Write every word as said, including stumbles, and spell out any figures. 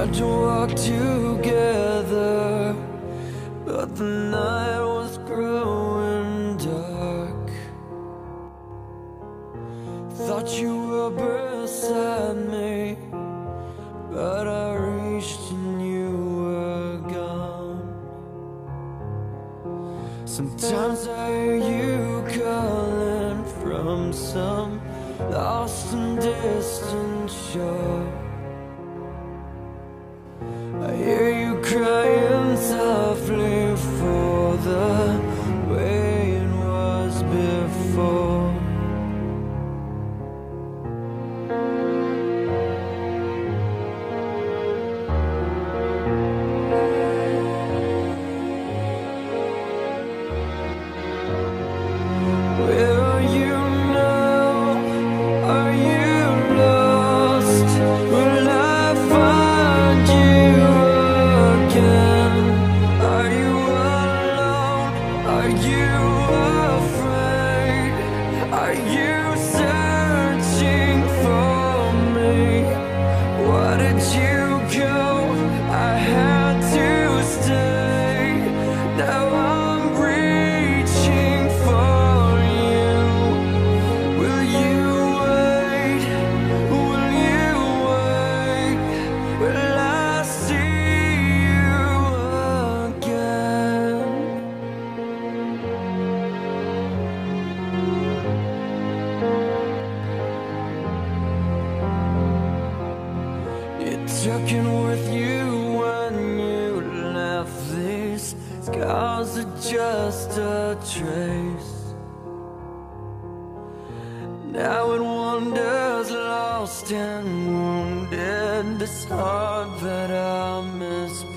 tried to walk together, but the night was growing dark. Thought you were beside me, but I reached and you were gone. Sometimes I hear you calling from some lost and distant shore. I hear you crying softly for the way it was before. Where are you now? Are you lost? Will I find you again? Are you alone? Are you afraid? Are you searching for me? Why did you go? I had to stay. Now I'm reaching for you. Will you wait? Will you wait? Will I see you again? It took with you when you left. These scars are just a trace. Now it wanders lost and wounded. This heart that I miss